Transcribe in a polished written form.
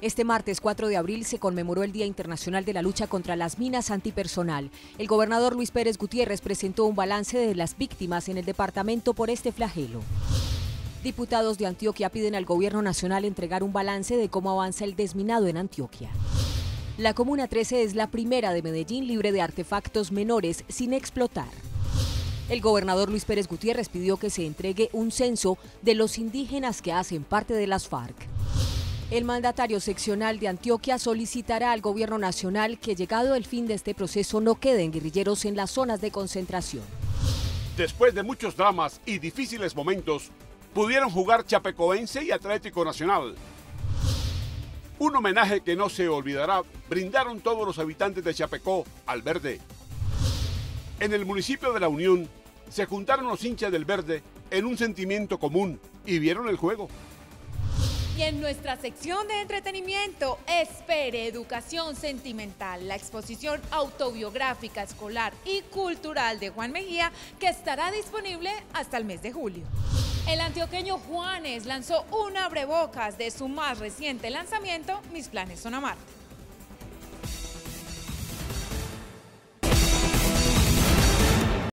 Este martes 4 de abril se conmemoró el Día Internacional de la Lucha contra las Minas Antipersonal. El gobernador Luis Pérez Gutiérrez presentó un balance de las víctimas en el departamento por este flagelo. Diputados de Antioquia piden al gobierno nacional entregar un balance de cómo avanza el desminado en Antioquia. La Comuna 13 es la primera de Medellín libre de artefactos menores sin explotar. El gobernador Luis Pérez Gutiérrez pidió que se entregue un censo de los indígenas que hacen parte de las FARC. El mandatario seccional de Antioquia solicitará al gobierno nacional que, llegado el fin de este proceso, no queden guerrilleros en las zonas de concentración. Después de muchos dramas y difíciles momentos, pudieron jugar Chapecoense y Atlético Nacional. Un homenaje que no se olvidará brindaron todos los habitantes de Chapecó al Verde. En el municipio de La Unión se juntaron los hinchas del Verde en un sentimiento común y vieron el juego. Y en nuestra sección de entretenimiento, Espere Educación Sentimental, la exposición autobiográfica, escolar y cultural de Juan Mejía, que estará disponible hasta el mes de julio. El antioqueño Juanes lanzó un abrebocas de su más reciente lanzamiento, Mis planes son amarte.